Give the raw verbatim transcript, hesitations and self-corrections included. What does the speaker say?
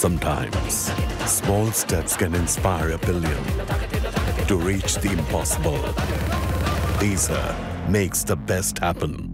Sometimes, small steps can inspire a billion to reach the impossible. Acer makes the best happen.